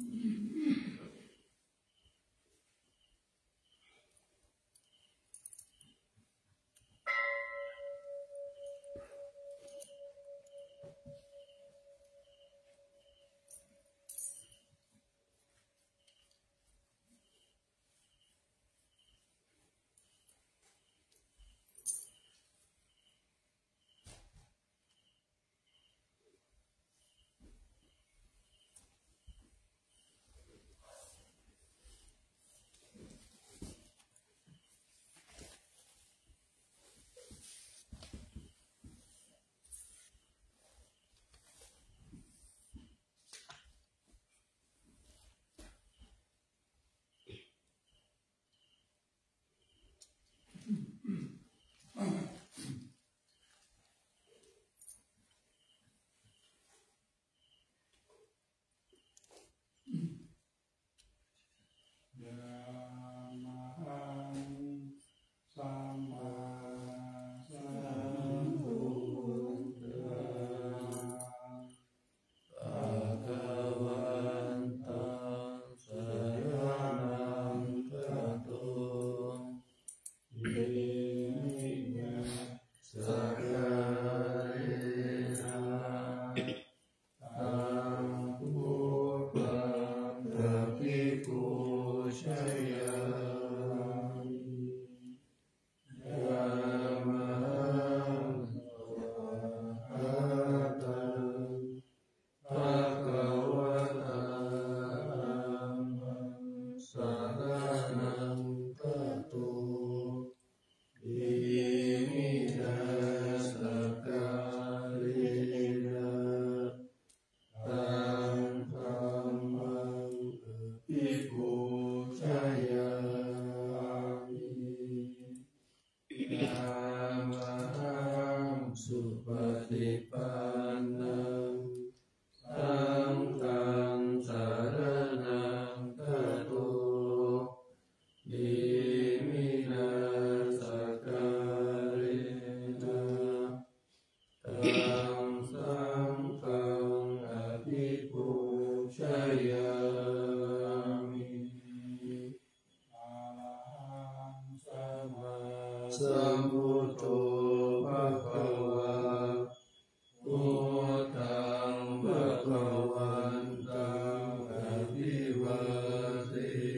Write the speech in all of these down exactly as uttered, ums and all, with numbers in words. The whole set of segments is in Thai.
สัมพุทโธภะคะวะพุทธังภะคะวันตังอะภิวาเท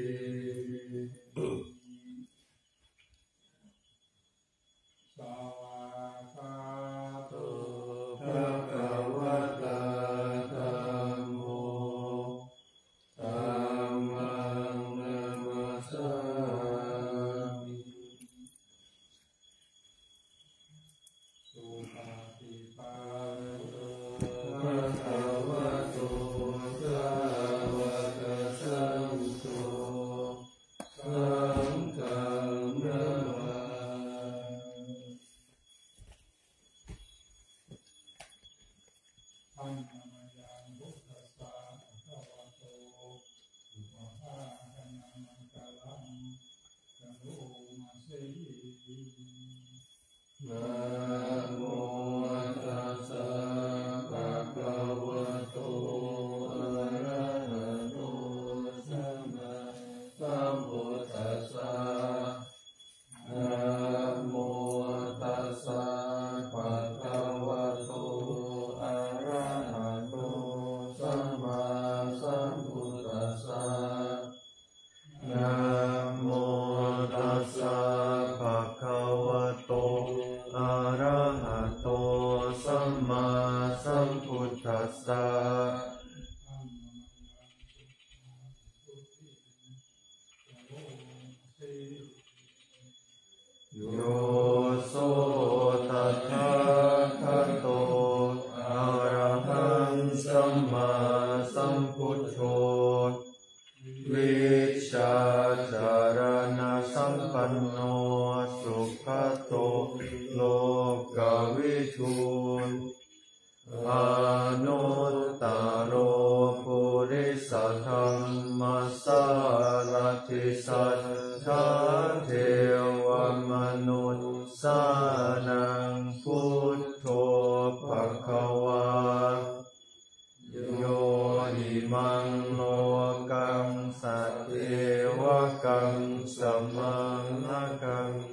สวากขาโตภะคะวะตาธัมโมธัมมังนะมัสสามิสุปฏิปันโนภะคะวะโตสาวกสังโฆสังฆังนะมาธัมมังยังพุทธัสสะภะคะวะโตอุปภาคนะมังคลังกะโลมาเสนะโมตัสสะภะคะวะโตอะระหะโตสัมมาสัมพุทธัสสะนะโมตัสสะภะคะวะโตอะระหะโตสัมมาสัมพุทธัสสะนะโมตัสสะภะคะวะโตอะระหะโตสัมมาสัมพุทธัสสะโยโสตัสสะภะโตอะระหังสัมมาสัมพุทโธวิชชาจารณะสัมปันโนสุขโตโลกวิทูลอนุตตโรปุริสธรรมสารถิสัทธาเทวมนุษย์สานังพุทโธภควาโยหิมังโลก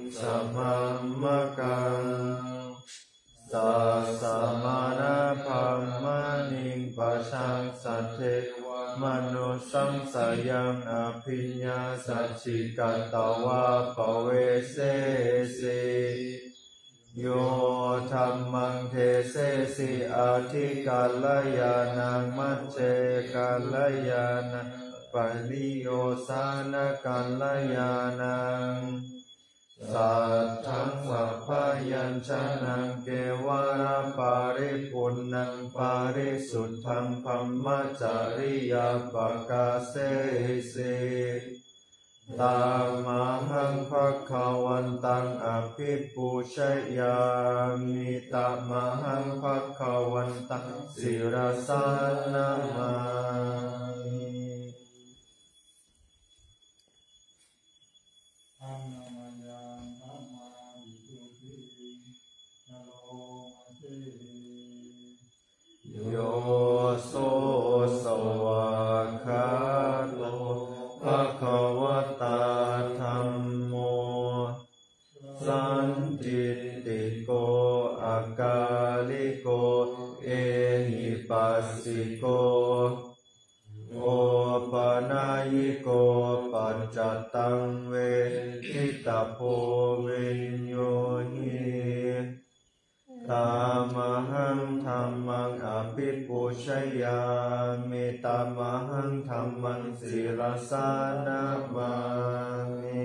สัมมัมมะกังสัสสะมานะภัมมานิงปัชชังสัทเทมนุสังสยังอภิญญาสัจฉิกัตตวะปะเวเสสิโยธัมมังเทเสสิอาทิกัลยานังมัจเจกัลยานังปริโยสานกัลยานังสัทธังสัพพยัญชนะเกวราปาริปุณณังปาริสุทธังพัมมจาริยาปกาเสสิตามหังภคะวันตังอภิปูชยามิตามหังภคะวันตังศิรสานามาโยโสสวากขาโตภควตาธัมโมสันทิติโกอะกาลิโกเอหิปัสสิโกโอปนายิโกปัจจตังเวทิตาโพวิญโยหิตามหังธัมมังอภิปูชยามิตามหังธัมมังศิรสานามามิ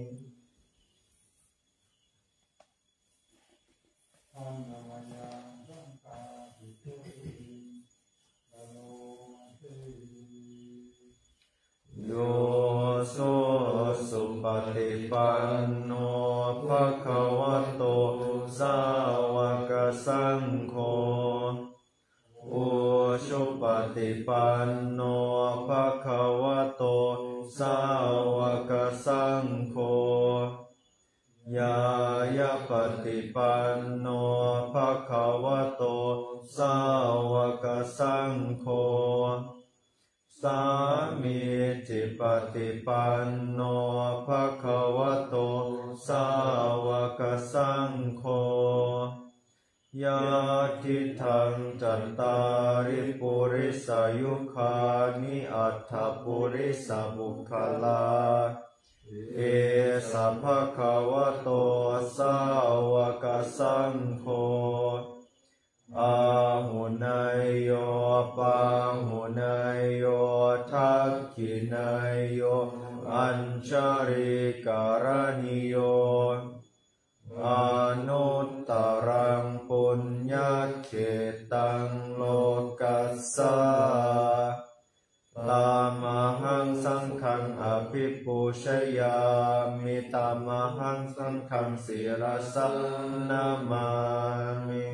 โยโสสุปฏิปันโนภะคะวะโตสาวกสังโฆอุชุปฏิปันโนภะคะวะโตสาวกสังโฆยายาปฏิปันโนภะคะวะโตสาวกสังโฆสามีจิปฏิปันโนภะคะวะโตสาวกสังโฆยะทิทังจัตตาริปุริสายุคานิอัตถปุริสบุคลาเอสัพพะคะวะโตสาวกสังโฆอาหุนายโยปาหุนายโยทักขินายโยอัญชาริการณิโยอนุตตรังปุญญเขตังโลกัสสะตามหังสังฆังอภิปูชยามิตามหังสังฆังศิรสานามามิ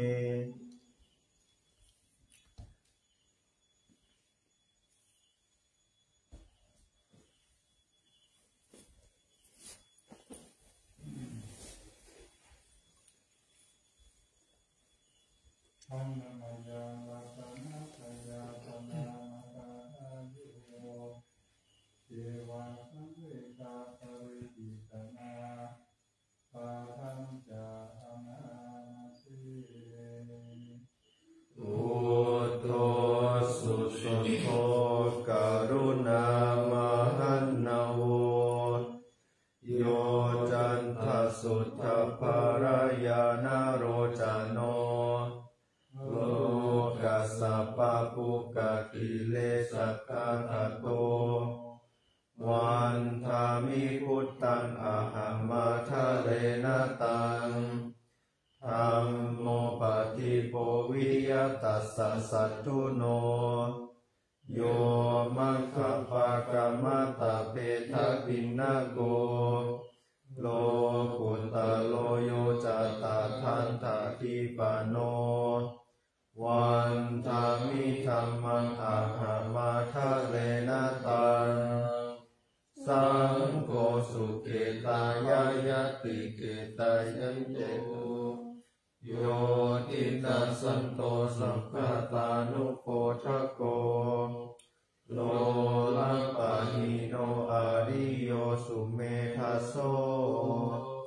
ธัมมังยังวัฏนะสยาปนามะกายุโยเทวะสังเวกาปริปิตนาปาทังจาอนาสิอุตโตสุสุโธกรุณามหันนาโวโยจันทสุทธภารยานโรจโนโลกัสสะปะปุกะกิเลสกะทะโตวันธามิพุทธังอะหังมาทะเรนะตังธัมโมปฏิโปวิยตัสสะสัตถุโนโยมัคคะปะกะมะตะเปทะปินนะโกโลกุตตะโลโยจัตตาทันตะทิปโนวันธามิธัมมังอะหังมาทะเรนะตังสังโฆสุเกตายายติเกตายะเจตุโยตินัสสันโตสัมภะตานุโพธโกโลลัปะหิโนอาริโยสุเมทัสโส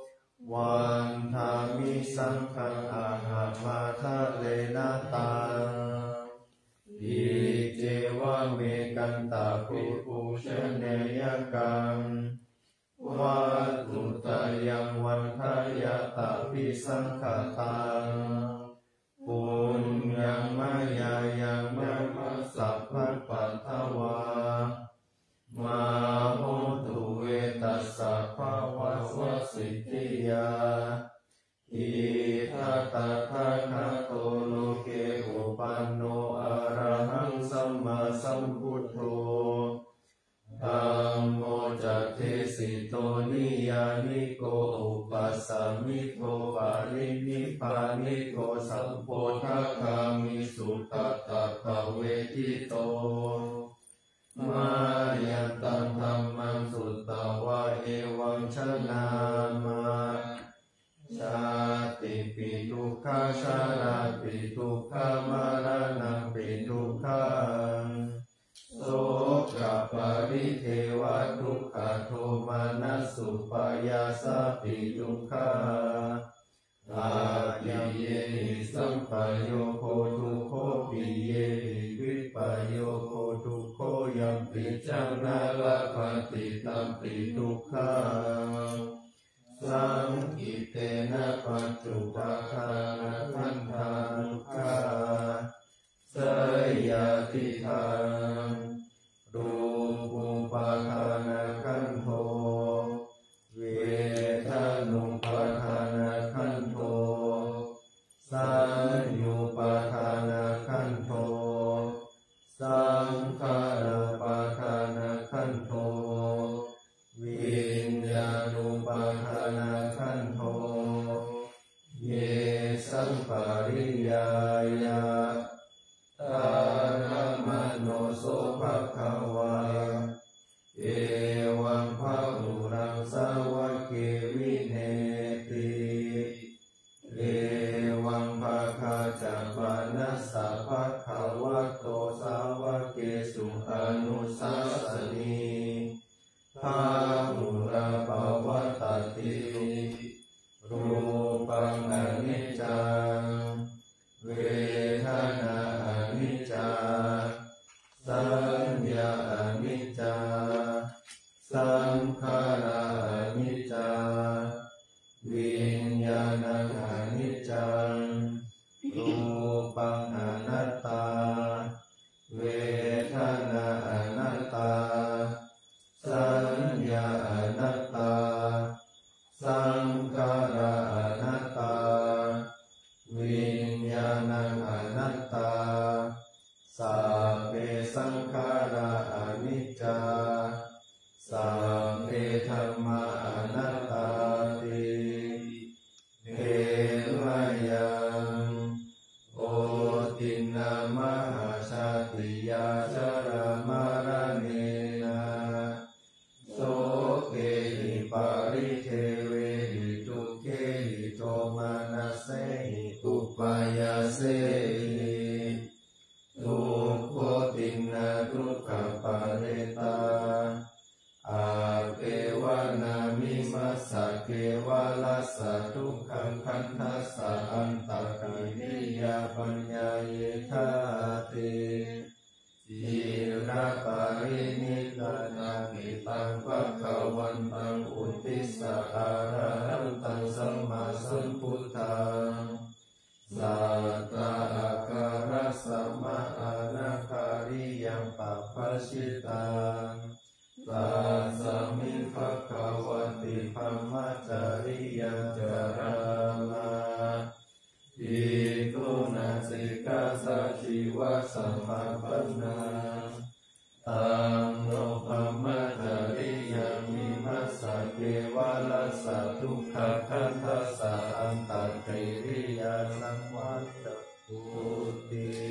วันทามิสังฆังอาหามาทะเลนะตังอิเจวะเมกันตาภิปุชเนยกังวัตถุตยังวันทายาตาภิสังฆตังปุญญังมายายังมะมัสสะภัปปัทถวามาโหตุเวตัสสะภาวะวะสิทธิยาอิทัตถะทะคะโตโลเกอุปันโนอะระหังสัมมาสัมพุทโธธัมโมจัตเทสิโตนิยานิโกอุปัสสมิโกปารินิพพานิโกสัมโพธิคามิสุตตะภเวทิโตมายันตังธัมมังสุตตวะเอวังชนามาชาติปิทุกขาชาราปิทุกขามรณะปิทุกขังโสกปริเทวทุกขโทมานัสสุปายาสปิทุกขาอาปิเยหิสัมปโยโคทุกโคปิเยหิวิปโยโคทุกโคยัมปิจังนาลภติตัมปิทุกขังสังกิเตนะปัจจุปะทานะขันธานุขะสยติทังรูปุปะทานะขันโทเวทนุปะทานะขันโทสัญญูปะทานะขันโทสังขารปะทานะขันโทวิญญาณุปะทานะขันโทเยสัมปริยายาตารมโนโสภควาเอวังภะอุรังสาวะเกวิเนติเอวังภะคาจัปานัสสะภะคะวะโตสาวะเกสุอนุสัสสนีภาหุระภวตติรูปังอนิจจังเวทนาอนิจจาสัญญาอนิจจาสังขารอนิจจาวิญญาณังอนิจจังรูปังอนัตตาเวทนาอนัตตาสัญญาอนัตตาสังขารอนัตตาวิญญาณังอนัตตาสัพเพสังขาราอนิจจาสัพเพธัมมาอนัตตาติเทวยังโอตินามหาชาติยาชรามารเนนะโสเกหิปาริเทเวหิทุกเขหิโทมานัสเสหิอุปายาเสหิทุกโขตินาทุกขปาเรตาอาเกวานามิมัสสะเกวาลัสสะทุกขังขันธัสสะอันตกิริยาปัญญาเยธาติจิระปารินิตานามิตังภะคะวันตังอุทิสสะอาระหันตังสัมมาสัมพุทธังสัตตะอาการะสัมมาอานาคาริยังปัปปชิตังตัสสมิภะคะวะติธัมมัจจริยังจารมาอิตุนาสิกาสัจจิวะสัมมาปันนาตังโนภัมมัจจริยังมิมัสสะเกวะลัสสะทุกขขันธัสสะอันตกิริยาสังวัตตุติ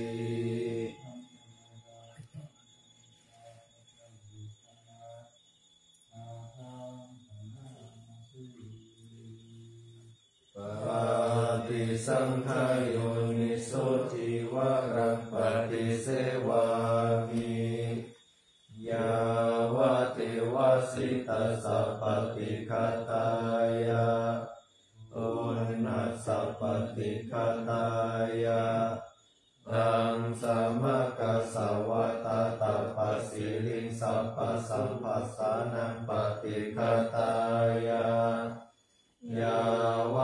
สังขายโยนิโสจิวารังปฏิเสวามิยาวะเทวสิตัสสะปฏิฆาตายะ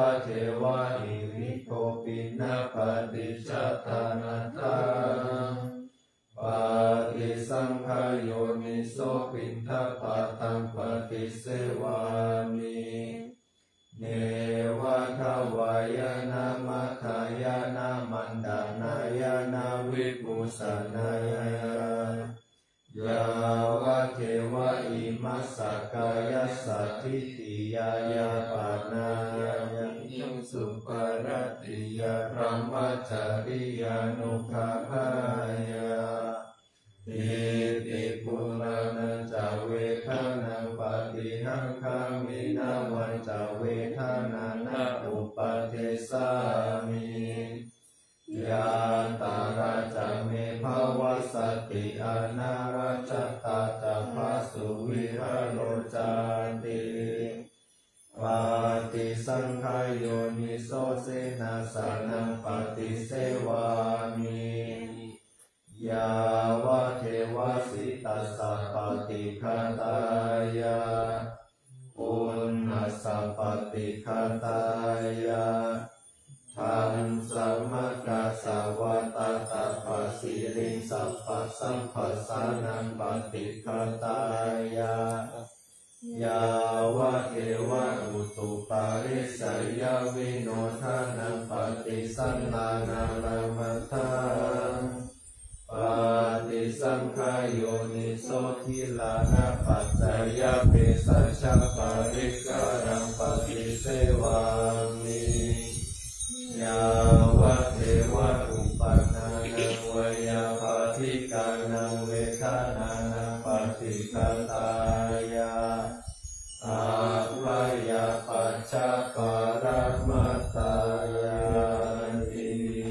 เทวะอิริโกปินะปฏิจจตานัตถาปฏิสังขายโยนิโสปินทปาตังปฏิเสวามิเนวะทวายนามัคขายนามันดานายนาวิปุสนายายาวะเทวะอิมัสสกายสัทธิติยายาปานายายังสุปารติยาพรหมจาริยานุภาพายาอิติปุรานันจาเวทานังปฏิหังคามินาวันจาเวทานานาอุปเทสามิยาตาราจะเมภาวสติอนาราชตาจะภาสุวิหารโรจาติปฏิสังขายโยนิโสเสนาสานังปฏิเสวามิยาวะเทวสิตัสสะปฏิฆาตายาปุณณัสสะปฏิฆาตายาทันสัมมกัสสวะตาตาปัสสิริสัพพสัมปัสสานังปฏิฆาตายายาวะเทวะอุตุปาริสัยยวิโนทานังปฏิสันลานารัมทังปฏิสังขายโยนิโสทิลานะปัจจยเปสัชฌะปาริการังปฏิเสวามิยาวะเทวะอุปนานังวยาภาธิกานังเวทานานังปฏิฆาตายาอาภยาปัจจปาระมัตตายาติ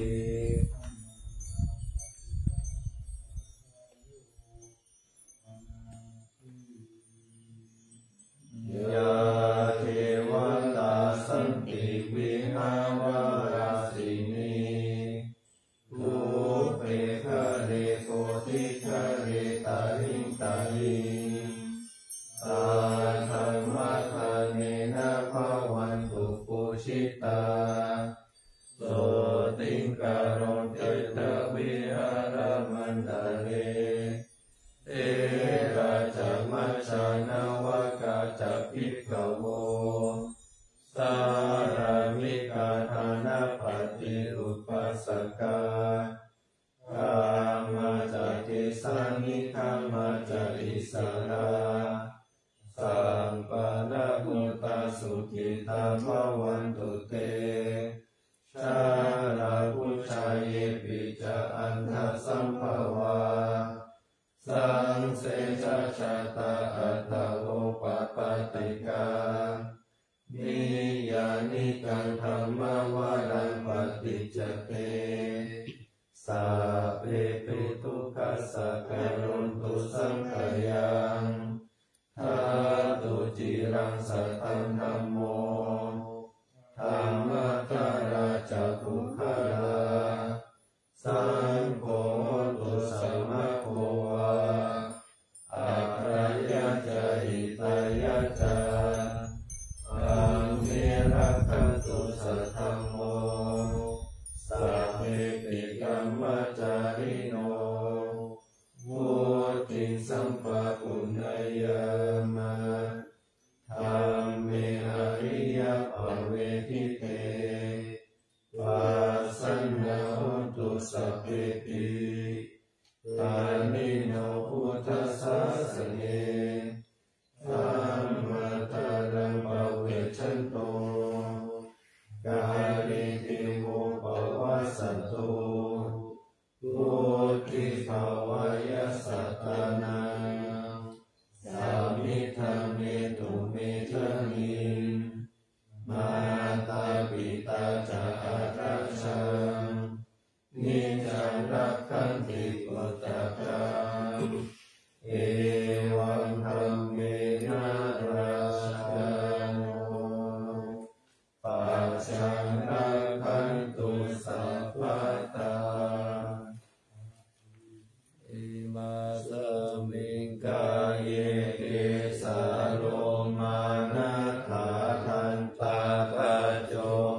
ยาเทวตาสันติวิหาวราสินีทุเปคะเรโกติคะเรตาหิงตาหิตาธรรมะทาเนนะภาวันตุปุชิตาโสติงการุณเตตวิหารมันตะเรเอราจมัชฌานาวกาจะภิกขโวสารามิกาธานาปฏิอุปัสสกากามาจะติสานิธรรมาจะอิสราสัมปันนะมุตตาสุขิตาภวันตุเตชาลาพุชาเยปิจะอันทสัมภวาสังเสจชาตาอัตตโอปปาติกานิยานิกังธรรมวารังปฏิจจเตสัพเพปิทุกขัสสะกรุณตุสังขยังทาตุจิรังสัตตังธัมโมธรรมทาราจะทุกขลาสังโฆตุสัมมาโควาอัครยะจะหิตายะจะอัมเมรักขันตุสัทธัมโมสัพเพปิกัมมจาริโนวุติสัมปะปุญญามะธัมเมอริยภเวทิเตปัสสันนะโหตุสัพเพปิตานิโนพุทธัสสะสเนธัมมะตารังปเวชันโตกาลิติโมปวัสสันโตพุทธิภาวายสัตตานังสามิธรรมเมตุเมทะนิมาตาปิตาจะอาราชังนิจังรักขันติปุตตะกังเอวังธรรมเมนะราชันปัจจังรักขันตุสัพพตาอิมาสมิงกายเยเกสาโลมานะขาทันตาคาโจ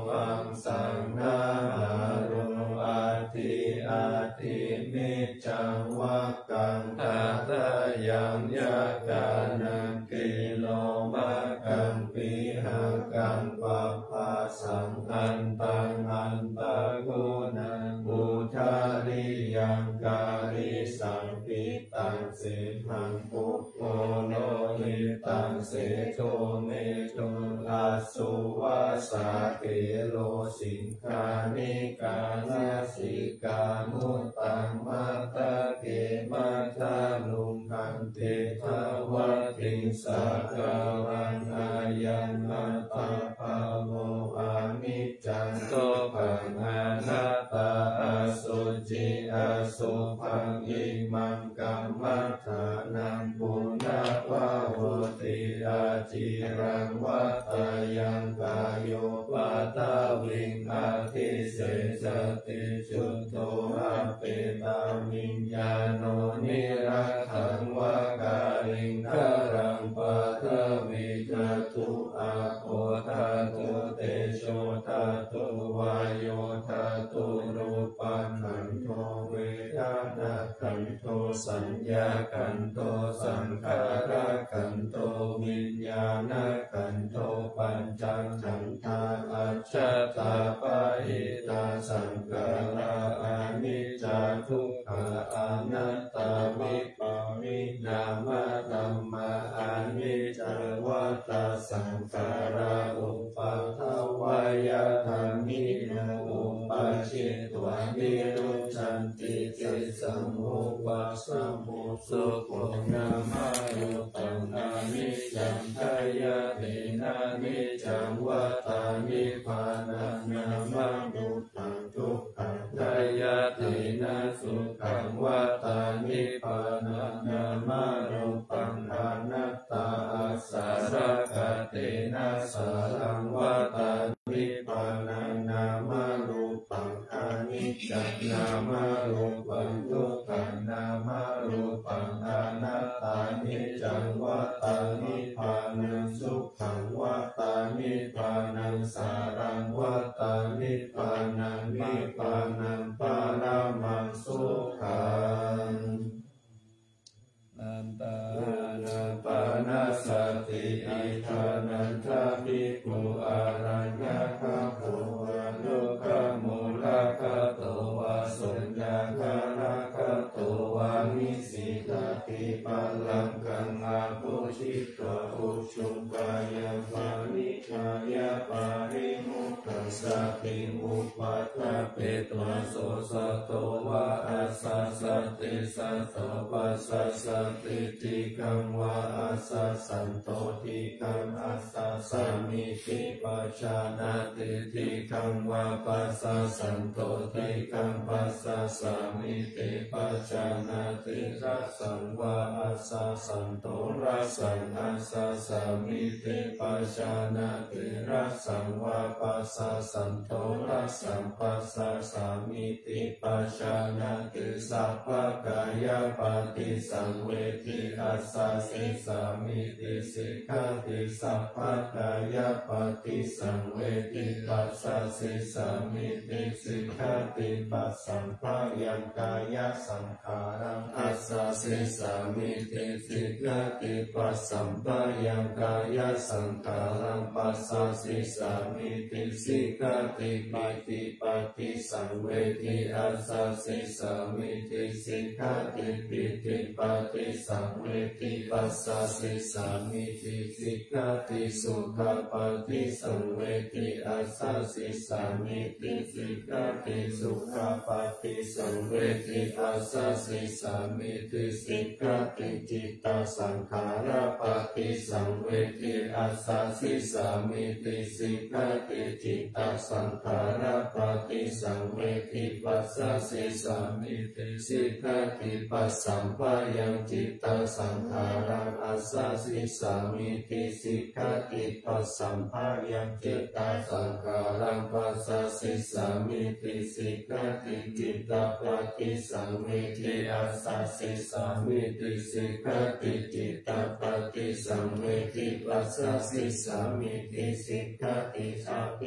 สังอันตังอันตะโกนังอุทาริยังกาลิสังปิตังเสหังปุปโพโลหิตังเสโทเมโตอาสุวาสาเกโลสิงคานิกาลาสิกามุตตังมาตะเกมาตาลุงคันเตทาวะติสาการังอายันนาตาภาโวอานิจจังโตปังอนัตตาอสุจิอสุภังอิมังกัมมัฏฐานังปุณณวะโหติอาจิรังวัตยังกายโยปัตตวิงอาทิเสสติจุตโตอาเปตามิญญาโนนิรักขังวะกาลิงคารังปัทวิจตุอาโคทาตุเตโชทาตุวายโยทาตุรูปังขันโทเวทนาขันโทสัญญาขันโทสังขารขันโทวิญญาณขันโทปัญจขันธาอัจฉตาปะหิตาสังขาราอานิจจาทุกขาอนัตตาวิปามินามะธัมมาอานิจจวัฏฏสังขาราอุปัฏฐวายธรรมิโนอุปัชชิตวานิรุจฉันติจิสัมมุปะสัมมุสุโขนามะรุตังอานิจจังทายะเตนะนิจจังวัฏฏานิพพานังนามะรุตังทุกขังทายะเตนะสุขังวัฏฏานิพพานังนามะรุปังอนัตตาอาสาสะกะเตนะสารังวัฏฏานิพพานังนามะรุปังอนิจจังนามะรุปังทุกขังนามะรุปังอนัตตานิจังวัฏฏานิพพานังสุขังวัฏฏานิพพานังสารังวัฏฏานิพพานังนิพพานังปารามังสุขังนันตานาปานาสติอิทานันทาภิกขุอารัญญคโภวะโลกมูลคโตวะสุญญาคาระคโตวะนิสิตาติปัลลังกังอาภูชิตวะอุชุปกายปานิชายาปาริมุขขังสัพพิมุปปัฏฐเปตวะโสสะโตวะอัสสะสติสัตโตปัสสะสติติกังวะอัสสะสันโตติกังอัสสะสามิติปัจจานาติติกังวะปัสสะสันโตติกังปัสสะสามิติปัจจานาติรัสสังวะอัสสะสันโตรัสสังอัสสะสามิติปัจจานาติรัสสังวะปัสสะสันโตรัสสังปัสสะสามิติปัจจานาติสัพพกายปฏิสังเวทิอัสสะสิสามิติสิกขาติสัพพกายปฏิสังเวทิปัสสะสิสามิติสิกขาติปัสสัมภายังกายสังขารังอัสสะสิสามิติสิกขาติปัสสัมภายังกายสังขารังปัสสะสิสามิติสิกขาติปิติปฏิสังเวทิอัสสะสิสามิติสิกขาติปิติปฏิสังเวทิปัสสะสิสามิติสิกขาติสุขปฏิสังเวทิอัสสะสิสามิติสิกขาติสุขปฏิสังเวทิอัสสะสิสามิติสิกขาติจิตตสังขารปฏิสังเวทิอัสสะสิสามิติสิกขาติจิตตสังขารปฏิสังเวทิปัสสะสิสามิติสิกขาติปัสสัมภายังจิตตสังขารังอัสสะสิสามิติสิกขาติปัสสัมภายังจิตตสังขารังปัสสะสิสามิติสิกขาติจิตตปฏิสังเวทิอัสสะสิสามิติสิกขาติจิตตปฏิสังเวทิปัสสะสิสามิติสิกขาติสัพพิปา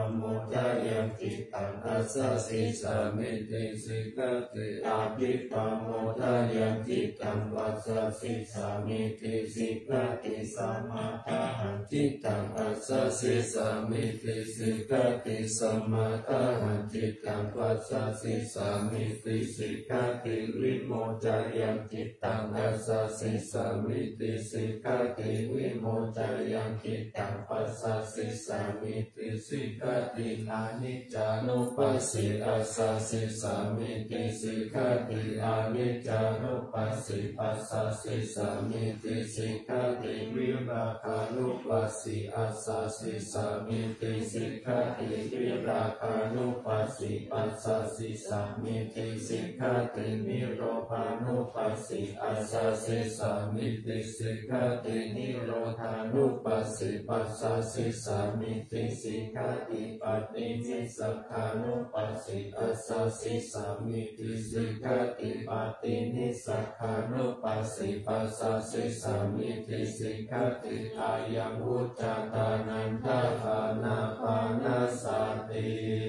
โมทายังจิตตังอัสสสิสามิติสิกติอาภิปโมทายังจิตตังปัสสสิสามิติสิกติสัมมาทาหังจิตตังอัสสสิสามิติสิกติสัมมาทาหังจิตตังปัสสสิสามิติสิกติวิโมจายังจิตตังอัสสสิสามิติสิกติวิโมจายังจิตตังปัสสสิสามิติสิกติอนิจจานุปัสสิอัสสสิสามิติสิกติอนิจจานุปัสสิปัสสสิสามิติสิกติวิราคานุปัสสิอัสสสิสามิติสิกติวิราคานุปัสสิปัสสสิสามิติสิกตินิโรธานุปัสสิอัสสสิสามิติสิกตินิโรธานุปัสสิปัสสสิสามิติสิกติปฏินิสสขานุปัสสิอัสสสิสามิติสิกติปฏินิสสขานุปัสสิปัสสสิสามิติสิกติอายังวุจจตานันทปานาปานาสติ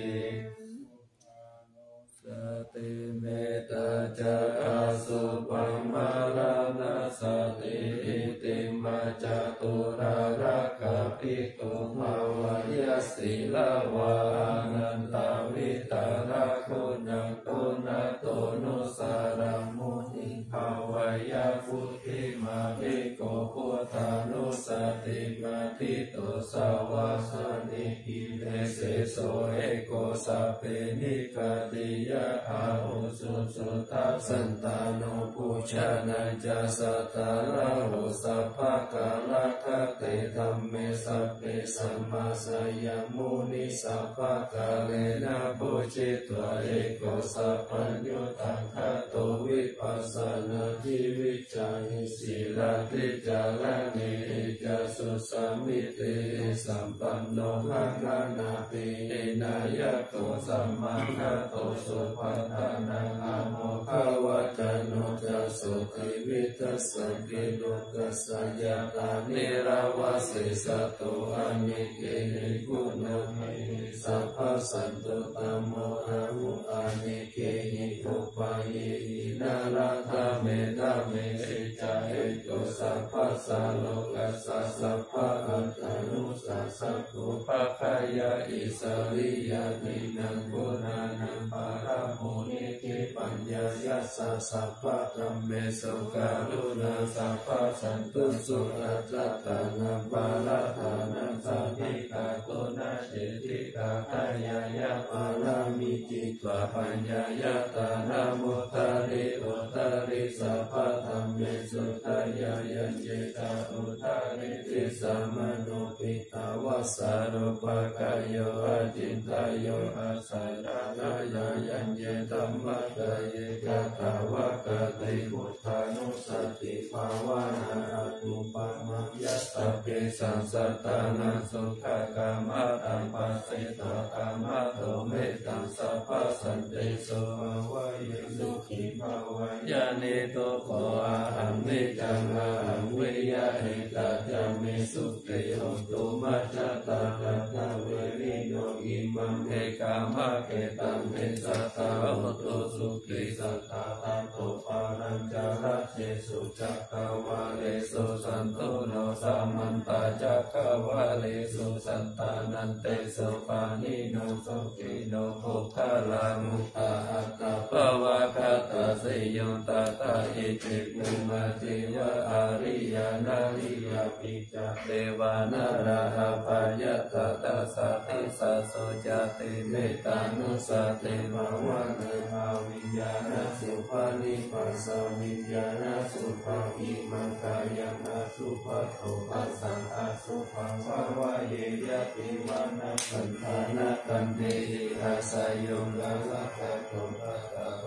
สติเมตตาจะอาสุปัมมารานาสติอิติมาจตุรารักขปิตุภาวายสิลาวานันตาวิตาระคุณังคุณะโตนุสารังมุนิภาวายพุทธิมาภิโกพุทธานุสติมาทิโตสาวาสนิหิเรเสโสเอโกสัพเพนิกาติยะอาหุสุสุทัสสันตาโนปุชานาจาสัตตาราหุสัพพะกาลคัตเตธัมเมสัพเพสัมมาสยามุนิสัพพะกาเลนะปุจิตวะเอโกสัพพัญญุตังคัตโตวิปัสสนาทิวิจัยสีลาทิจาระเนจัสสุสามิติสัมปันโนภะคะนาปินายะโตสัมมาคัตโตสุภัทานังอะโมภวะจโนจัสสุติวิทัสสะกิโลกัสสะยะตานิราวาสิสัตโตอะนิเกหิกุณะเมสัพพสันตุตโมอะหุอะนิเกหิอุปายินาราธาเมตาเมสิจาเอโตสัพพสัลโลกัสสะสัพพะอัตตานุสัสสะตุภะคายะอิสริยะตินังกุณานังปาระโมนิธิปัญญายัสสะสัพพะธัมเมสุการุณาสัพพะสันตุสุอัจจตานังปาระธานังสัพพิกาโกนาเจติกาคายายะปารามิจิตวะปัญญายะตานามุตตาริโอตาริสัพพะธัมเมสุตายายัญเจตาอุตาริติสัมมโนปิตาวาสารุปกายโยอาจินตายโยอาสัยราลายายัญเจตัมมะกายกตาวะกติพุทธานุสติภาวะนาอัตุปะมะยัสสะเกสังสัตตานังสุขกามะตัมปัสสิตกามะโตเมตังสัพพสันติสุภาวะยสุขิภาวะยานิโตโกอาหังนิจังอาหังวิยะหิตาจามิสุติโหตุมัจจตาลัตถะเวริโนอิมังเอกามะเกตัมเมสัตตาโหตุสุขิสัตตาตัตโตปารัญจาระเจสุจักขวาเลสุสันตุโนสัมมันตาจักขวาเลสุสันตานันเตสุปานิโนสุขิโนภุคลามุตตาอัตตาภวะคัตตาสิโยตตาอิจิปุมาติวะอาริยานาริยปิจเทวานาราภายะตตาสัตติสัสโสจติเมตตานุสติภาวะเนภาวิญญาณสุภานิปัสสวิญญาณสุภาอิมังกายังอสุภะโตปัสสังอสุภังภาวะเยยะติวานะสันธานะกันเตหิอาศัยโยงละละกะโตภะตะภะ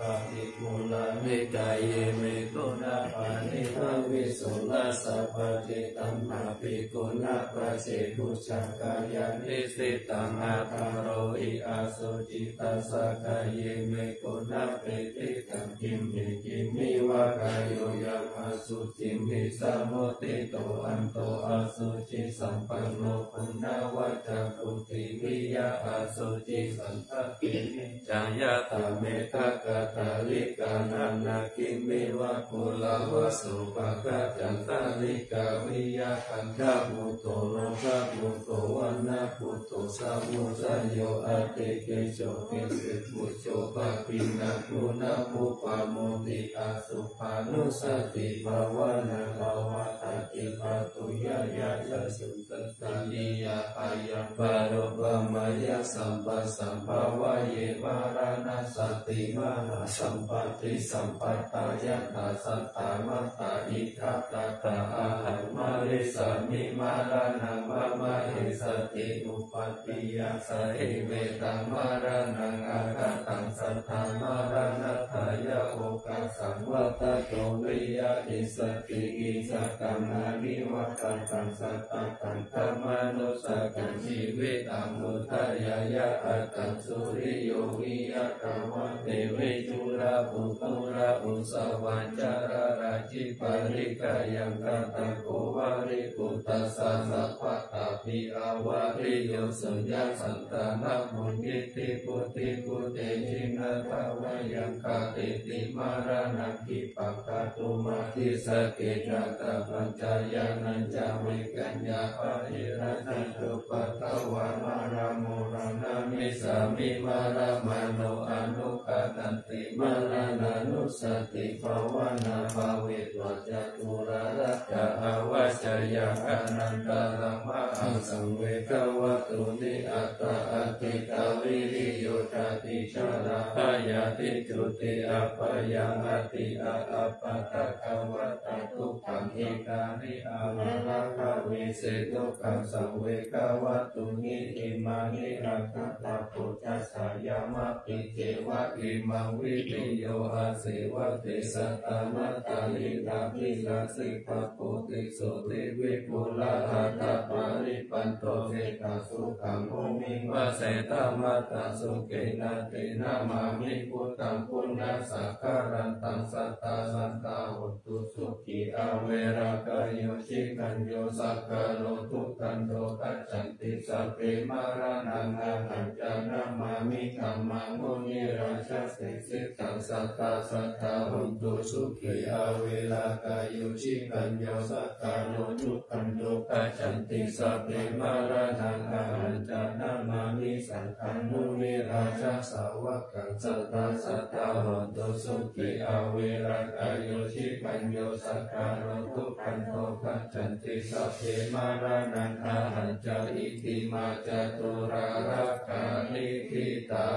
ภิกขุลามิกายเยเมกุณาปานิทาวิสุลาสัพพติตัมมาภิกขุณาประเสกุจักกายานิสิตังอาคาโรอิอาสุจิตัสสะกายเยเมกุณาเปติตังกิมมิกิมิวะกายโยยังอาสุจิมิสามุติโตอันโตอาสุจิสัมปันโนปุณณวัจจะปุติวิยาอาสุจิสันตติจายาตาเมตกะตาลิกานานาคิมิวะปุลาวะสุปะกะจันตาลิกาวิยาคันธาปุโตโลภะปุโตวันนาปุโตสัมมุสัยโยอาเตเกโชเกสิปุโชปะปินะปุนะปุปะโมติอาสุภานุสติภาวนาภาวะตติปัตตุยายะยะสุตตันติยาอายังปะโรปะมายะสัมปัสสัมภาวะเยวารานะสติมหาสัมปติสัมปัตตายะตาสัตตามัตตาอิทัตตาตาอาหังมาริสามิมารานังมะมะเอสติอุปัฏฐิยาสะเอเวตังมารานังอาคาตังสัทธามารานัตถายะโอกัสสังวัตโตวิยะอิสติอิสัตตังอานิวัตตังสัตตังธรรมานุสกังชีวิตังมุทัยยะอัตตังสุริโยวิยะกาวะเทวิจุราภูตุระอุสวัญจาราราจิปาริกายังกัตโกวาริปุตตะสสะปะตาภิอาวาริโยสุญญสันตานะมุนิติปุติปุเตจินะภาวะยังคาติติมารานังกิปังคาตุมาทิสเกจัตตะปัญจายานัญจาวิกัญญาปะเอระนันตุปัตตวามาราโมรานามิสามิมารามาโนอนุกาตันติมารานานุสติภาวนาภาเวตวัจตุระรัตถะอวัชยาอนันตลังมะอังสังเวกวะตุนิอัตตะอติตาวิริโยชาติชาลาภายาติจุติอัปปยังอติอาอัปปะตะคะวะตะทุกขังอิกานิอามาราคะเวเสตุขังสังเวกวะตุนิอิมานิอัตตะตะปุจจสายามะปิเจวะอิมังวิปิโยอาเสวะเตสัตตามัตตาลิลาภิลาสิปะโพติโสติวิปุละอัตตะปาริปันโตเสกสุขังโอมิวะเสตมัตตะสุเกนะเตนะมามิพุทธังปุณณสักการันตังสัตตาสันตาหุตุสุขีอาเวรากายโยชิกัญโยสักการโลทุตันโตกัจฉันติสัพเพมารานังอาหังจานามามิธัมมังมุนิราชสิสิตังสัตตาสัตตาหุตุสุขีอาเวรากายโยชิกัญโยสักการโลทุตันโตกัจฉันติสัพเพมารานังอาหังจานามามิสังฆังมุนิราชสาวกังสัตตาสัตตาหุตุสุขีอาเวรากายโยชิกัญโยสักการโลทุตันโตกัจฉันติสัพเพมารานังอาหังจาอิติมาจตุราราคานิทิตา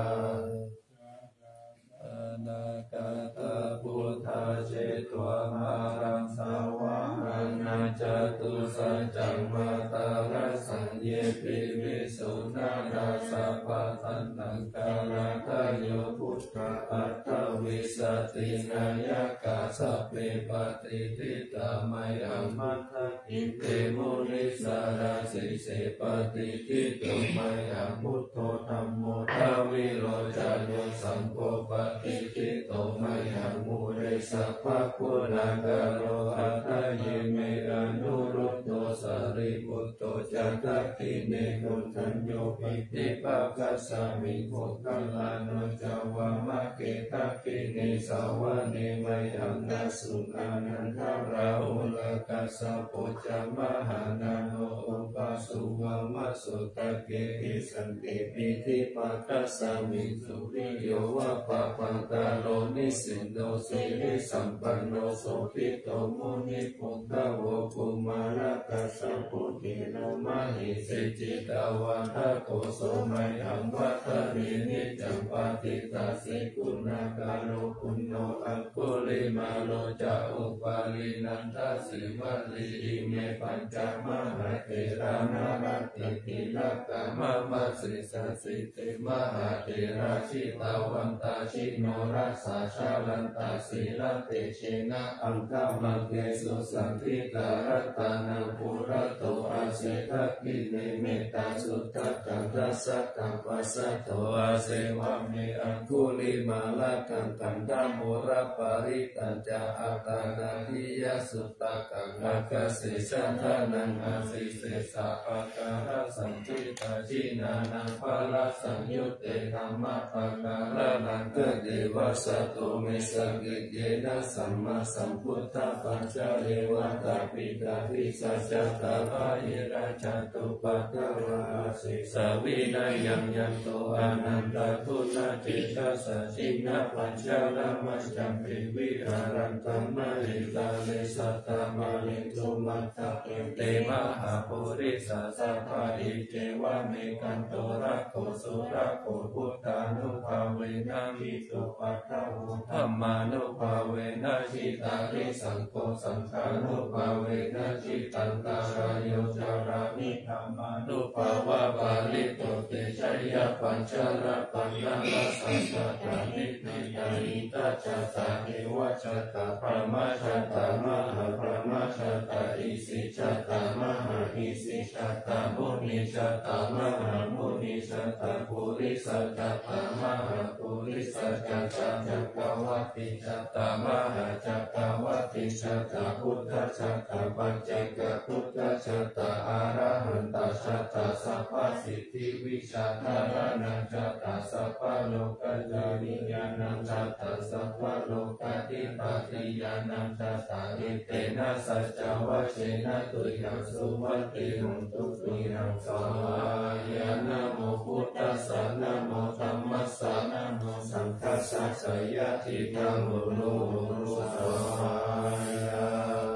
อนาคาตาพุทธาเจตวามารังสาวาหังนาจตุสัจจังมาตาราสัญเยปิวิสุนาราสัพพะทันตังกาลาคโยพุทธะอัตตวิสตินายกาสัพเพปฏิทิตามัยอัมมัตถอิเตมุนิสาราสิเสปฏิทิตุมัยอัมพุทโธธัมโมทาวิโรจโยสังโฆปฏิทิโตมัยอัมมุเรสัพพะคุณากาโรอัตถเยเมอนุรุตโตสารีปุตโตจัตติเนกุทัญโยปิติปัสสะสามิโภคัลลาโนจาวามะเกตักขิเนสาวะเนมัยอังนัสสุอานันทราอุลกัสสะโพจามหานาโนอุปาสุวามะสุตะเกหิสันติปิติปัสสะสามิสุริโยวะปะปันตาโลนิสินโนสิริสัมปันโนโสภิโตมุนิพุทธะโวกุมารกัสสะปุถิโนมหิสิจิตาวันทโกโสไมหังวัฏรินิจังปฏิตาสิกุณากาโลปุณโญอัปปุริมาโลจะอุปาลินันทสิวัลีอิเมปัญจมหาเถระนาราติติลักกามะมัสสิสสิติมหาเถระชิตาวันตาชิโนรัสสาชาลันตาสีลเตเชนะอังคมังเกสุสันติการตานังปุระโตอาเสทกิเนเมตาสุตตะกังรัสสะกังปัสสะโตอาเสวะเมอังคุลิมาลากังกันดาโมระปาริตัญจาอาตานาทิยสุตตะกังอาคาสิสันทานังอาสิเสสะปะการะสันติตาจินานังภาลสังยุตเตธรรมะปะการะนังเกเดวะสะโตเมสกิเยนะสัมมาสัมพุทธะปัญจเรวะตาปิกาภิสัจจตาภะเยราชตุปัตตวะอาสิสาวินัยยังยันโตอานันตทุนาจิตาสจินะปัญจละมัจจัมปิวิหารันตัมมะหิตาเลสัตตมะลิตุมัตตะเปเตมหาปุริสาสัพพะอิเทวะเมกันโตระโกสุระโกพุทธานุภาเวนะมิสุปัตตะวุธัมมานุภาเวนะชิตาริสังโฆสังฆานุภาเวนะชิตันตารายโยจารานิธรรมานุภาวะปาลิโตเตชัยยะปัญจระปัญญาลสังฆตานิติตานิตาจตาเอวะจตาพระมาจตามหาพระมาจตาอิสิจตามหาอิสิจตามุนิจตามหามุนิจตาปุริสัจตามหาปุริสัจตาจักรวัติจตามหาจักรวัติจตาพุทธจัตตาปัจเจกพุทธจัตตาอาระหันตจัตตาสัพพสิทธิวิชาธารานังจัตตาสัพพโลกจาริยานังจัตตาสัพพโลกติปาติยานังจัตตาอิเตนะสัจจวัชเชนะตุยังสุวัตติหุตุตุยังสายานะโมพุทธัสสะนะโมธัมมัสสะนะโมสังฆัสสะสยะทิตังโมโนโรสายะ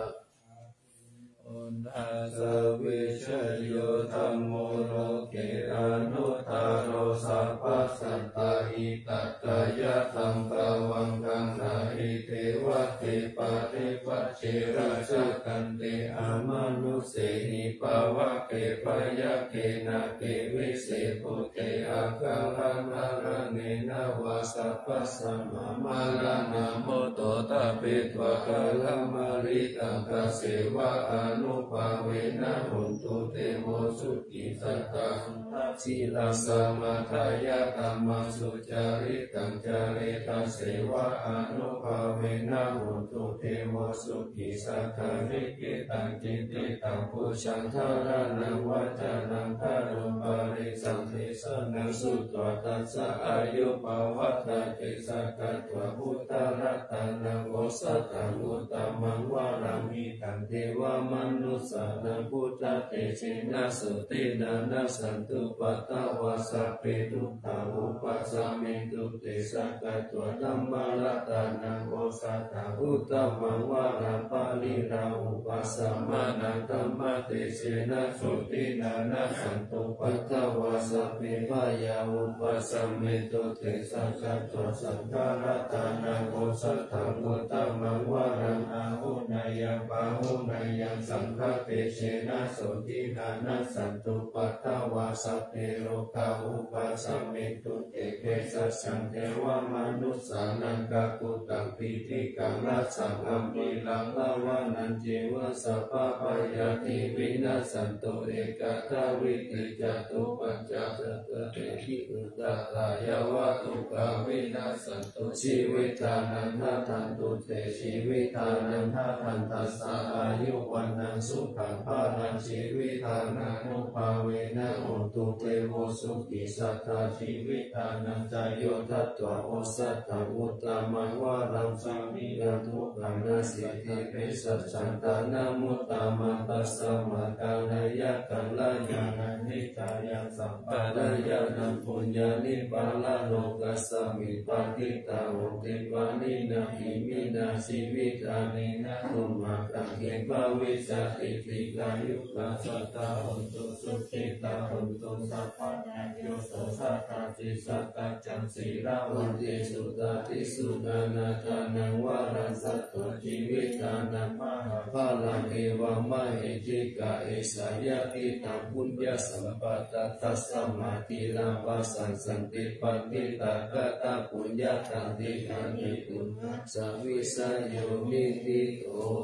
อุณาสวิชโยธัมโมโลเกอานุตตโรสัพพสัตตาอิตัตตยะธัมภวังคังนาหิเทวะเทปะเทปัจเจราชกันเตอามานุเสหิปาวะเกปยะเกนะเกวิเศษปุเตอาคาลังนาระเนนะวาสัพพสัมมามาลานาโมโตตะเปตวะกะละมาริตังกะเสวะอนุภาเวนะหุนตุเตโมสุขิสัตตาสีลาสมาทายะธัมมังสุจาริตังจาเรตาเสวะอนุภาเวนะหุนตุเตโมสุขิสัตตาริกิตังจิตติตังปุชังทารานังวัจานังคารุปาริสัมเทสนังสุตตตัสสะอายุปวัตตะเจสักกัตถะพุทธรัตนังโอสัตตังอุตตมังวารามิตังเทวมนุสสานังพุทธเตเชนะสุตินานัสสันตุปัตตวาสัพเพทุกขาอุปัสสะเมตุเตสักกัตถะธัมมารัตนังโอสัตตังอุตตมังวาราปาลิราอุปัสสะมานังธัมมเตเชนะสุตินานัสสันตุปัตตวาสัพเพพยาอุปัสสะเมตุเตสักกัตถะสังฆรัตนังโอสัตตังอุตตมังวารังอาหุนายยังปาหุนายยังสังฆเตเชนะสุตินานัสสันตุปัตตวาสัพเพโลกาอุปัสสะเมตุเตเกสัสสังเทวมนุสสานังกะกุตังปิติกังรัสสังอัมปิลังลาวานันเจวะสัพพะปายาติวินัสสันตุเอกตาวิติจตุปัญจสัตตะเตหิอุตตะลายาวะตุกาวินัสสันตุชีวิตานันททันตุเตชีวิตานันททันตัสสะอายุวันนังสุขังภาลังชีวิตานังนุภาเวนะโหตุเตโวสุขิสัตตาชีวิตานังใจโยทัตตวะโอสัตตังอุตตมังวารังสามิยันทุขังนาสิติเปสัจจันตานามุตตมังตัสสะมะกังนายะกังลายานันนิจายังสัมปะนายะเดนังปุญญานิปาลโลกัสสมิปาทิตาโหติปานินาหิมินาสิวิตานินาตุมาตังเกปะวิสติติกายุกาสัตตาหุตุสุขิตาหุตุสัพพะญาโยโสสัตตาติสัตตาจังสีราวันติสุตาติสุนานาทานังวารันสัตถุชีวิตานังมหาภาลังเอวามะเหจิกาเอสายาติตังปุญญสัมปตตัสสมาธิลาภัสสันสันติปันติตากตาปุญญาตังติอานิตุสาวิสาโยนิติโต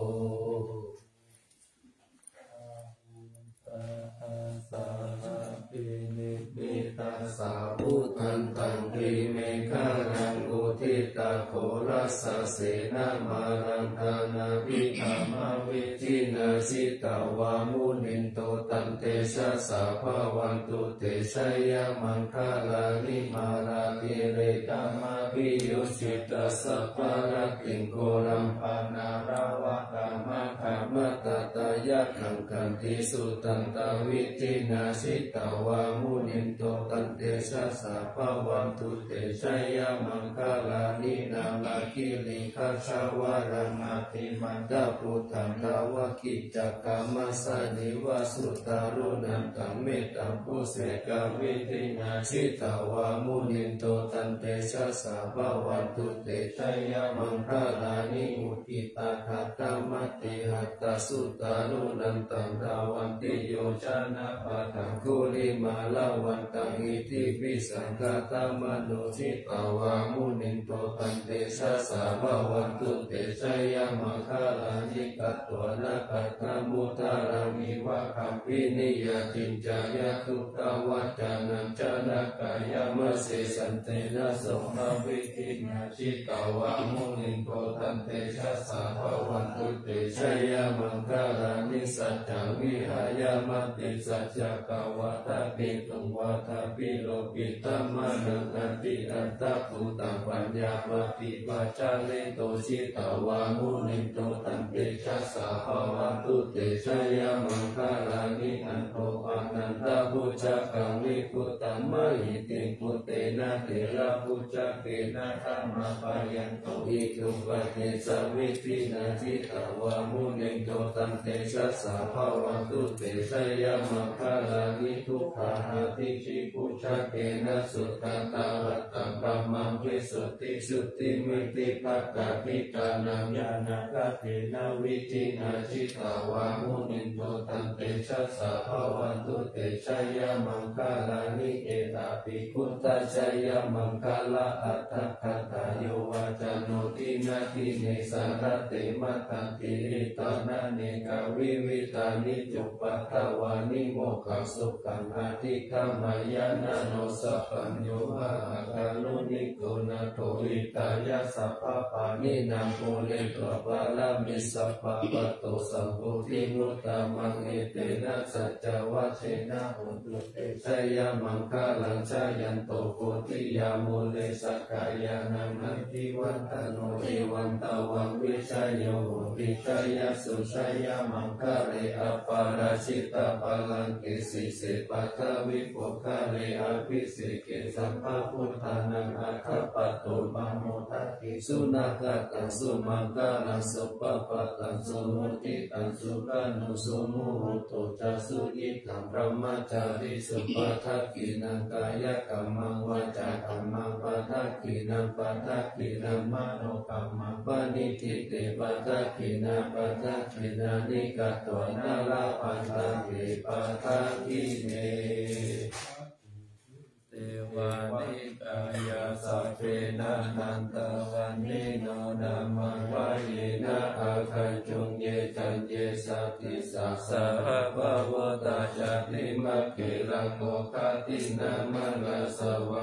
สาธุทันตังกิเมฆานังอุทิตาโครัสเสนามารังธานาภิธามาวิจินาสิตาวามุนินโตตันเตชะสาภาวันตุเตชะยะมังคาลานิมาราติเรกามาภิยุสิตาสัพพะระติงโกรัมปานาราวะกามะขามะตตายะขังคันติสุตันตวิจินาสิตาวามุนินโตตันเตชะสาภาวันตุเตชะยะมังคาลานินาลาคิลิคัชาวารังอาติมันตาพุทธังทาวกิจกามัสสนิวาสุตารุนันตังเมตตังปุเสกวิตินาสิตาวามุนินโตตันเตชะสาภาวันตุเตชะยะมังคาลานิอุทิตาคัตตมัตติหัตตสุตารุนันตังทาวันติโยชนะปัตตังคุลิมาลาวันตังอิติปิสังฆตามโนสิตาวามุนินโตตันเตชะสาภาวันตุเตชะยะมังคาลานิกัตตวนาคัตตมุตารามิวะคัมปินิยตินจายะทุตวัจจานัญจนะกายามะเสสันเตนะโสภวิทินาชิตาวามุนินโตตันเตชะสาภาวันตุเตชะยะมังคาลานิสัจจังวิหายามติสัจจกาวะตะปิตุงวะทะปิโลปิตัมมะนังอันติอัตตะภูตังปัญญามติวาจาเลโตชิตาวามุนินโตตันเตชะสาภาวันตุเตชะยะมังคาลานิอันโตอนันตพุจกังวิพุตัมมะหิติพุเตนะเถระพุจเกนะธัมมะปะยันโตอิทุปะเทสวิตินาจิตาวามุนินโตตันเตชะสาภาวันตุเตชะยะมังคาลานิทุกขาติชิพุจเกนะสุตตาวัตตังปัมมังวิสุทธิสุทธิมิติภักกะทิกานังญาณกะเทนะวิจินาชิตาวามุนินโตตันเตชะสาภาวันตุเตชะยะมังคาลานิเอตาปิพุตตะชยะมังคาลาอัตถคัตตาโยวาจโนทินาทิเนสารเตมัตตันติริตานาเนกาวิวิตานิจุปัตตวานิโมกขสุขังอาทิกามายานาโนสัพพัญโยหะอาคานุนิโกนาโทอิตายะสัพพะปานินามโพเลตวะปะละมิสัพพะปะโตสัมโพธิมุตตะมังเอเตนะสัจจวัชเชนะหุนตุเตชะยะมังคาลังชายันโตโพธิยาโมเลสักกายานังนันทิวันตโนเอวันตวังวิชยโยโหติชยะสุชยะมังคาเรอปาราชิตาปาลังเกสิเสปัตตวิปุคาเรอภิสิเกสัมภะพุทธานังอาคัปปะโตมโมทัสสิสุนัขตังสุมังคาลังสุปปะตังสุมุติตังสุกานุสุมุหุโตจัสสุอิตังพระมจาริสุปทักขินังกายกัมมังวาจากัมมังปทักขินังปทักขินังมโนกัมมังปณิทิเตปทักขินังปทักขินานิกัตตวนาลาปันตังเตปทักขิเนเทวานิกายาสัพเพนะนันตวันนิโนนามังวายนะอาคัจจุงเยจันเยสัพติสัสสะภะวะตาจติมัคคิลังโมคตินามะนะสวัง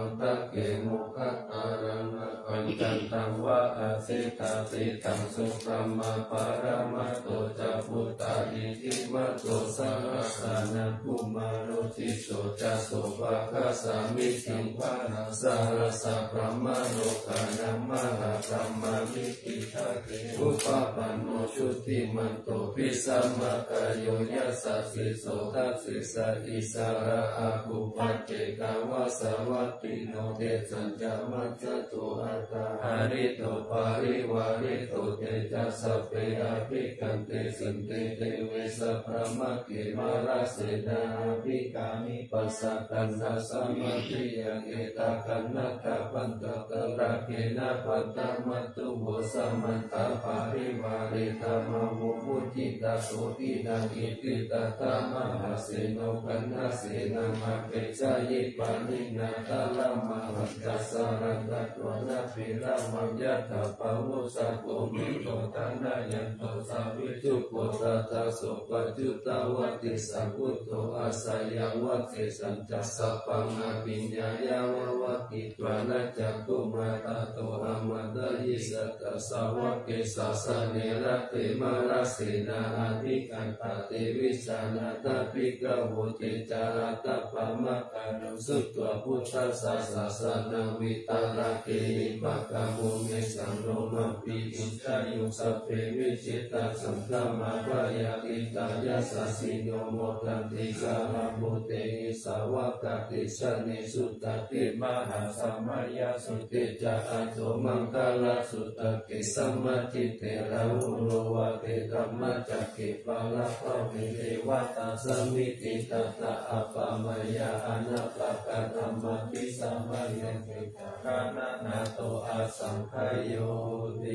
ตะเกมุขะอารังปัญจันตังวะอาเสตาติตังสุปรมาปารมัตโตจะพุตตาอิทิมัตโตสังสานังภูมาโรติโสจะโสภะคะสามิสังภาระสารสะพระมโลกานัมมหาธรรมามิติทะเกอุปปันโนชุติมันโตปิสัมมะกายโยยัสสะสิโสทัสสิสะอิสาระอาภูปัจเจกาวาสวัตติโนเตสัญจามัจจตุอัตตาหาริโตปาริวาริโตเตจัสสะเปอภิกันเตสินเตเตเวสะพระมะเกมาราเสนาภิกามิปัสสะกันนาสัมมาทิยังเอตากันนาคาปันตะตระเกนะปัตตมัตตุโวสัมมันตาปาริวาริธรรมโมพุจิตาโสตินาอิติตาตามหาเสโนกันนาเสนามาเปจายิปานินาตาลามาหัตถสารันตะตัวนาภิรามัญญาตาปะวุสัพโพมิโตตานายันโตสาวิจุโกตตาโสปัจจุตาวติสังพุตโตอาศัยวัตเสสัญจัสสะปังอาปิญญายาววัตติวานาจักกุมาตาโตอามาตยิสัตตสาวะเกสัสเนระเตมาราเสนาอาทิกันตาเตวิสานาตาปิกะโวเจจาราตปะมะกานุสุตวพุทธัสสะสะสะนาวิตาราเกหิปะกะโมเมสังโรมัปปิอินทายุสัพเพวิจิตาสังฆมาปะยาติตายาสสิโยโมทันติสาราโมเตหิสาวะกติสเนสุตติมหาสัมมายาสุติจาอัตโตมังคลาสุตติสัมมาทิเตระหุโรวะเตธัมมจักขิปาลาภะเมเทวตาสมิติตตะอัปปมายาอนัปปะกะธัมมาปิสัมมายันเตกานานาโตอาสังขโยติ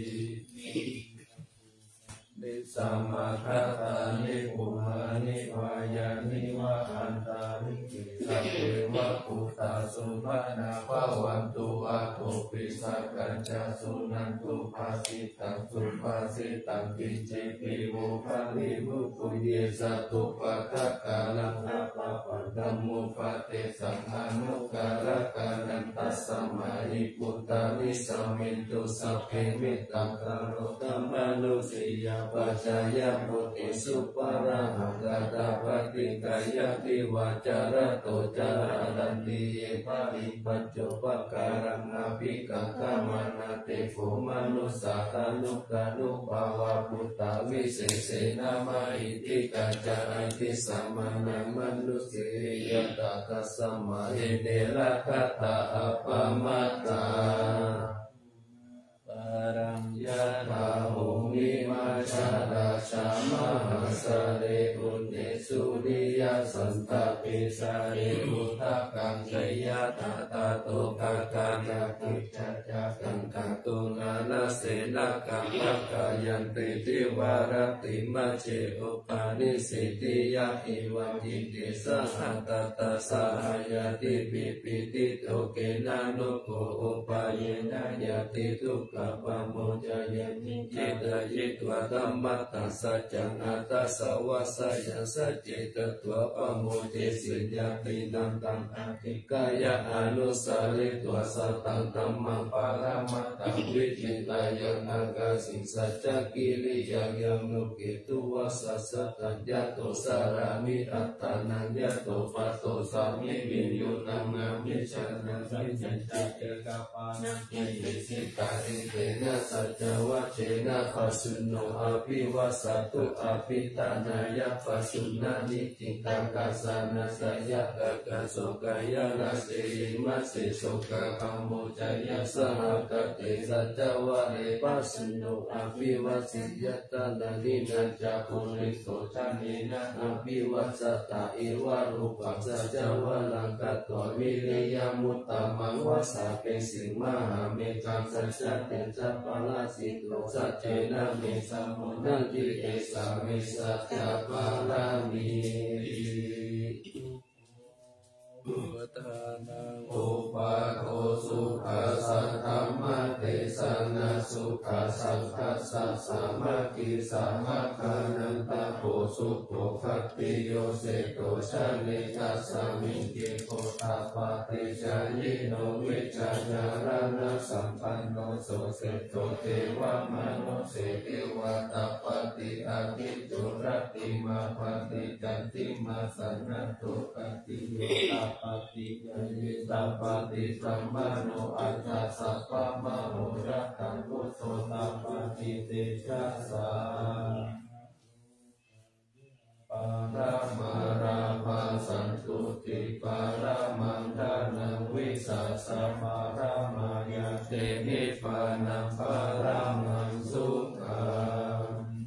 นิสัมมาทัตตานิปุมานิวายานิวะอันตาริกิสัพเพวะปุตตาสุภานาภวันตุอาโตปิสักกัญจสุนันตุภาสิตังสุภาสิตังกิจิปิโวภาลิมุตุเยสตุปะทะกาลังอาปะปันธัมมุปะเตสังอานุการะกานันตัสสมาหิปุตตานิสัมมิตุสัพเพมิตังคารโรตัมมนุสิยาปัจจายมุติสุปาระหังกตาปฏิกายติวาจารโตจารันติเยปะริปัจจุปการังอภิกังขมานาเตโกมนุสสาตานุกานุภาวะพุตตาวิเศษนามาอิติกัจจาอิสัมมานังมนุสสิยตาตัสสมาเอเนระคตาอปามัตตาปรัญญาตาหุมิมาชาราชามหาสะเรอุเนสุริยสันตปิสาเรอุทะกังชยตาตาโตกาการากิจจักกังกตุนานาเสนากังมัคคายันติติวารติมัจเจอุปาณิสิติยะอิวังอิติสหัตตาสหายติปิปิติโตเกนะนุโกอุปายนะยติทุกขปะโมจายานิจิตายิตวะธัมมัตตสัจจังอัตตสาวะสัจจะสัจจิตตัวปะโมเจสิญาตินันตังอธิกายะอนุสาริตัวสัตตังธัมมังปารามัตตังวิจิตายังอากาสิสัจจกิริยังยังนุกิตุวะสัสสัตัญญาโตสารามิอัตตานัญญาโตปัตโตสามิวิญโยนังนามิชานังสัจจัจเจกาปานังกิริสิตาริเตนะสัจจวัชเชนะปัสสุโนอภิวัสสตุอภิตานายะปัสสุนานิจิตังกัสสานะสยะกะกะโสกายะราเสยิมัสสิโสกะคัมโมจายะสหกะเตสัจจวะเรปัสสุโนอภิวัสสิยตานานินันจะปุริโสชานินะอภิวัสสตาอิวะรูปัสสัจจวะลังกัตโตวิริยมุตตมังวัสสะเปสิมหาเมกังสัจจะเตจัปปะลาสิโลสัจเจนะเมสัมโมนันติเอสามิสัจจะปารามิอุทานังอุปาโทสุขัสสะธัมมะเทสนะสุขัสสังคัสสะสามัคคีกิสาหะคานันตาโพสุโภคัตติโยเสโตชะเลกัสสมิงกิโคตาปฏิจายิโนวิจาจารณะสัมปันโนโสเสโตเทวมโนเสเทวตาปฏิอาทิจุรติมาปฏิจันติมาสันนตุปฏิโยตาปฏิยยิตาปฏิสัมมาโนอัตถะสัพพะมโหระคังพุทโธตาปฏิเตชะสาปารามาราภาสันตุติปารามังทานังวิสัสสะปารามาญาเตนิพพานังปารามังสุขัง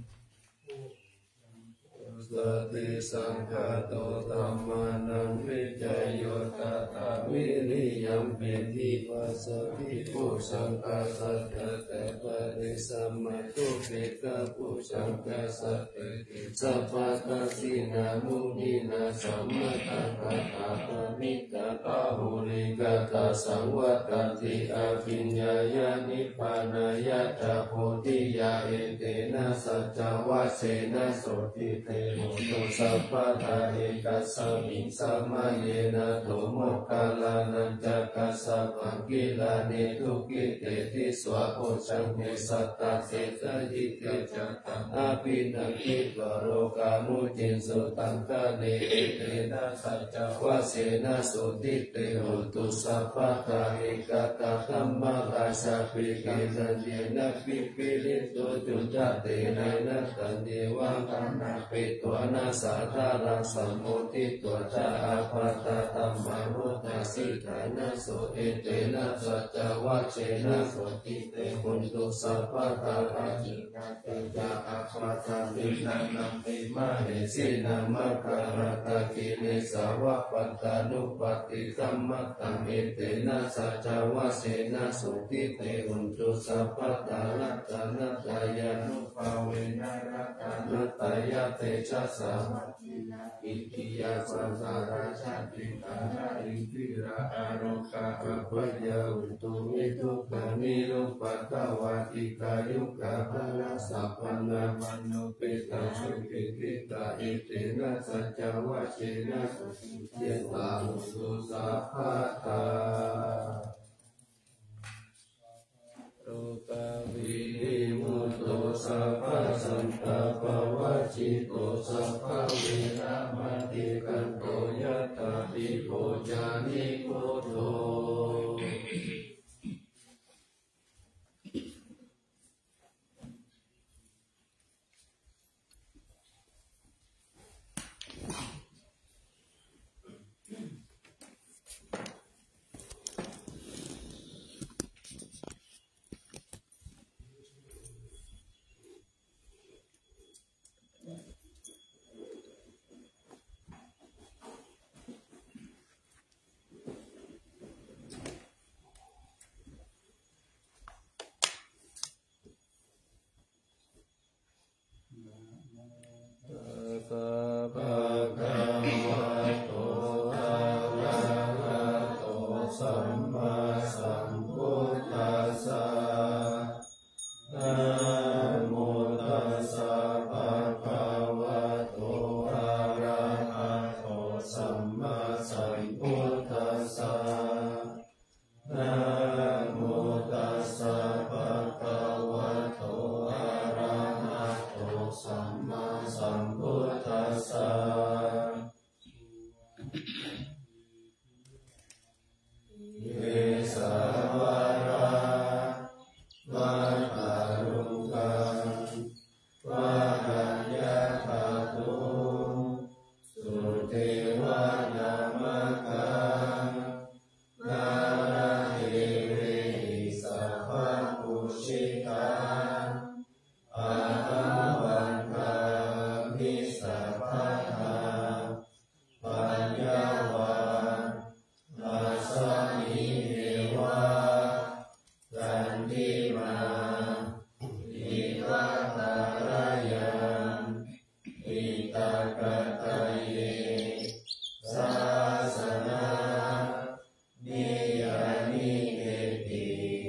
สติสังฆาโตธัมมานังวิจโยตถาวิริยัมปิติปัสสติปุชังกัสสะตะปะริสัมมาตุเปกะปุชังกัสสะติสัพพะตัสสินามุนีนาสัมมาตังกัตถาปนิตาปะหุลิกตาสังวัตติอาภิญญายานิพพานายะตะโพธิยาเอเตนะสัจจวัชเชนะโสติเตโหตุสัพพะทาเอกัสสมิงสัมมาเยนะโตโมกขลานันจักกัสสะปังกิลาเนทุกิเตติสวะโพชังเมสัตตาเสสยิเตจัตตังอาภินังคิวโรกามุจินสุตังคะเนเอเตนะสัจจวัชเชนะโสติเตโหตุสัพพะทาเอกัตตะธัมมาราชาภิกินันเยนะปิปิลิโตจุจเตนะนัตตันเดวังคันนาเปตัวนาสาธารังสัมโมทิตัวจาอาภาตธัมมารุตาสิทานะโสเอเตนะสัจจวัชเชนะโสติเตหุนตุสัพพะทาราจินาเตจาอาภาตามินานัมเอมาเนสินามาการตะกิเนสาวะปัตตานุปติสัมมัตตังเอเตนะสัจจวัชเชนะโสติเตหุนตุสัพพะทารัตนะตายานุภาเวนะรัตนะตายาเตชะสามัจจินาอิทิยาสังสาราชาติตานาอิทิระอารคาอัปยาอุตุมิทุกขานิโรปัตตวาติกายุกาภลาสัพพนามันโนเปตาสุขิติตาเอเตนะสัจจวัชเชนะสุขิเตตามุสุสัพพะตาโลกาวิริมุตโตสัพพะสันตปวัชชิโตสัพพะเวระมติกันโตยัตตาปิโภจานิโกโตสาสนานิยานิเกติ